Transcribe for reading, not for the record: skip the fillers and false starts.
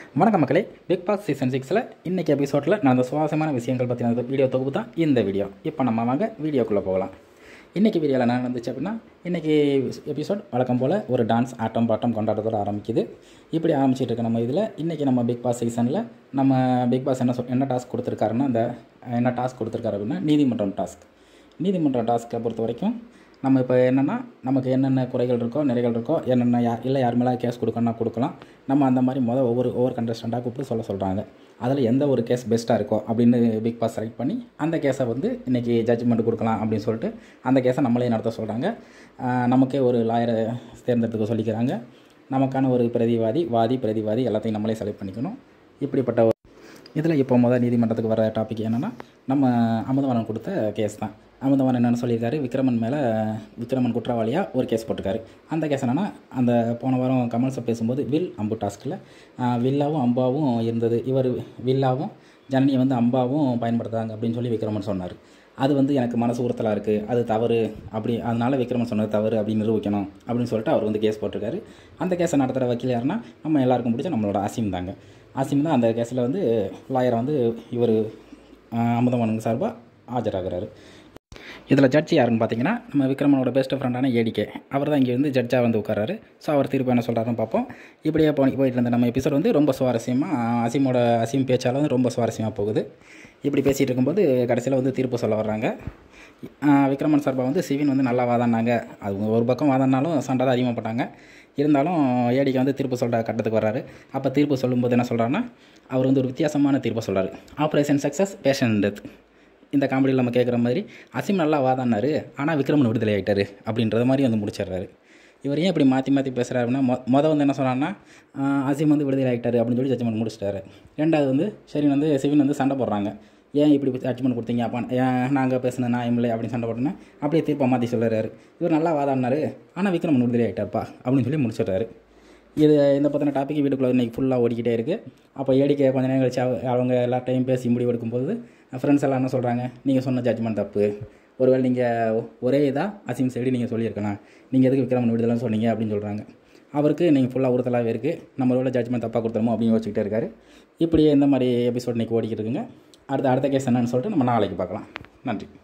வணக்கம் மக்களே, big Boss season 6ல் இன்றைக்கி எபிசோடில் நடந்த சுவாரஸ்யமான விஷயங்கள் பற்றின வீடியோ தொகுப்பு தான் இந்த வீடியோ. இப்போ நம்ம வாங்க வீடியோக்குள்ளே போகலாம். இன்றைக்கி வீடியோவில் என்ன நடந்துச்சு அப்படின்னா, இன்றைக்கி எபிசோட் வழக்கம் போல் ஒரு டான்ஸ் ஆட்டம் பாட்டம் கொண்டாட்டத்தோடு ஆரம்பிக்குது. இப்படி ஆரம்பிச்சிட்டு இருக்க நம்ம இதில் இன்றைக்கி நம்ம பிக் பாஸ் சீசனில் நம்ம பிக் பாஸ் என்ன டாஸ்க் கொடுத்துருக்காருன்னா, என்ன டாஸ்க் கொடுத்துருக்காரு அப்படின்னா நீதிமன்றம் டாஸ்க். நீதிமன்றம் டாஸ்க்கை பொறுத்த வரைக்கும் நம்ம இப்போ என்னென்னா, நமக்கு என்னென்ன குறைகள் இருக்கோ நிறைகள் இருக்கோ, என்னென்ன யார் மேலே கேஸ் கொடுக்கணும்னா கொடுக்கலாம். நம்ம அந்த மாதிரி ஒவ்வொரு கண்டஸ்டண்ட்டாக கூப்பிட்டு சொல்கிறாங்க. அதில் எந்த ஒரு கேஸ் பெஸ்ட்டாக இருக்கோ அப்படின்னு பிக் பாஸ் செலக்ட் பண்ணி அந்த கேஸை இன்றைக்கி ஜட்ஜ்மெண்ட் கொடுக்கலாம் அப்படின்னு சொல்லிட்டு அந்த கேஸை நம்மளே நடத்த சொல்கிறாங்க. நமக்கே ஒரு லாயரை தேர்ந்தெடுத்துக்க சொல்லிக்கிறாங்க. நமக்கான ஒரு பிரதிவாதி எல்லாத்தையும் நம்மளே செலக்ட் பண்ணிக்கணும். இப்படிப்பட்ட இதில் இப்போ நீதிமன்றத்துக்கு வர டாபிக் என்னென்னா, நம்ம அமுதவாணன் கொடுத்த கேஸ் தான். அமுதவாணன் என்னென்னு சொல்லியிருக்காரு, விக்ரமன் குற்றவாளியாக ஒரு கேஸ் போட்டிருக்காரு. அந்த கேஸ் என்னென்னா, அந்த போன வாரம் கமல் சார் பேசும்போது அம்பு டாஸ்கில் வில்லாவும் அம்பாவும் இருந்தது. இவர் வில்லாவும் ஜனனியை அம்பாவும் பயன்படுத்துகிறாங்க அப்படின்னு சொல்லி விக்ரமன் சொன்னார். அது எனக்கு மனசு உறுத்தலாக இருக்குது, அது தவறு, அதனால் விக்ரமன் சொன்னது தவறு அப்படின்னு நிரூபிக்கணும் அப்படின்னு சொல்லிட்டு அவர் கேஸ் போட்டிருக்காரு. அந்த கேஸை நடத்துகிற வக்கீல் யாருன்னா, நம்ம எல்லாருக்கும் பிடிச்ச நம்மளோட அசீம் தாங்க. அசீம் தான் அந்த கேஸில் லாயரை இவர் அமுதவாணன் சார்பாக ஆஜராகிறாரு. இதில் ஜட்ஜி யாருன்னு பார்த்தீங்கன்னா, நம்ம விக்ரமனோட பெஸ்ட் ஃப்ரெண்டான ஏடிகே. அவர் தான் இங்கே ஜட்ஜாக உட்காராரு. ஸோ அவர் தீர்ப்பு என்ன சொல்கிறாருன்னு பார்ப்போம். இப்படியே போயிட்டு இருந்த நம்ம எபிசோட் ரொம்ப சுவாரஸ்யமாக அசீம் பேச்சால் ரொம்ப சுவாரஸ்யமாக போகுது. இப்படி பேசிகிட்டு இருக்கும்போது கடைசியில் தீர்ப்பு சொல்ல வர்றாங்க. விக்ரமன் சார்பாக சிவின் நல்லா வாதாடினாங்க. அது ஒரு பக்கம் வாதாடினாலும் சண்டை தான் அதிகமாக போட்டாங்க. இருந்தாலும் ஏடிக்கு தீர்ப்பு சொல்கிற கட்டத்துக்கு வர்றாரு. அப்போ தீர்ப்பு சொல்லும்போது என்ன சொல்கிறாருன்னா, அவர் ஒரு வித்தியாசமான தீர்ப்பு சொல்கிறார். Operation success, patient death. இந்த காமெடியில் நம்ம கேட்குற மாதிரி அசீம் நல்லா வாதாடினார், ஆனால் விக்ரமன் விடுதலை ஆகிட்டார் அப்படின்றது மாதிரி முடிச்சிடுறாரு. இவர் ஏன் இப்படி மாற்றி பேசுகிறாருன்னா, என்ன சொன்னார்னா, அசீம் விடுதலை ஆகிட்டார் அப்படின்னு சொல்லி ஜட்ஜ்மெண்ட் முடிச்சிட்டாரு. ரெண்டாவது சரி சிவின் சண்டை போடுறாங்க. ஏன் இப்படி ஜட்ஜ்மெண்ட் கொடுத்தீங்க, அப்போ ஏன் நாங்கள் பேசுனது நான் இல்லை அப்படின்னு சண்டை போட்டோன்னே அப்படியே தீர்ப்பை மாற்றி சொல்லுறாரு. இவர் நல்லா வாதாடினார், ஆனால் விக்ரமன் விடுதலை ஆகிட்டார்ப்பா அப்படின்னு சொல்லி முடிச்சிடுறாரு. இந்த பற்றின டாபிக் வீட்டுக்குள்ளே இன்றைக்கி ஃபுல்லாக ஓடிக்கிட்டே இருக்குது. அப்போ ஏடிக்கை கொஞ்சம் நேரம் கழிச்சு அவங்க எல்லா டைம் பேசி முடிவு எடுக்கும்போது ஃப்ரெண்ட்ஸ் எல்லாம் என்ன சொல்கிறாங்க, நீங்கள் சொன்ன ஜட்ஜ்மெண்ட் தப்பு, ஒருவேளை நீங்கள் ஒரே அசீம் சைடு நீங்கள் சொல்லியிருக்கலாம், நீங்கள் எதுக்கு விக்ரமன் விடுதலைன்னு சொன்னீங்க அப்படின்னு சொல்கிறாங்க. அவருக்கு நீங்கள் ஃபுல்லாக உறுத்தலாகவே இருக்குது, நம்மளோட ஜட்ஜ்மெண்ட் தப்பாக கொடுத்துருமோ அப்படின்னு யோசிச்சுக்கிட்டே இருக்காரு. இப்படியே இந்த மாதிரி எபிசோட் இன்றைக்கி ஓடிக்கிட்டு இருக்குங்க. அடுத்த கேஸ் என்னன்னு சொல்லிட்டு நம்ம நாளைக்கு பார்க்கலாம். நன்றி.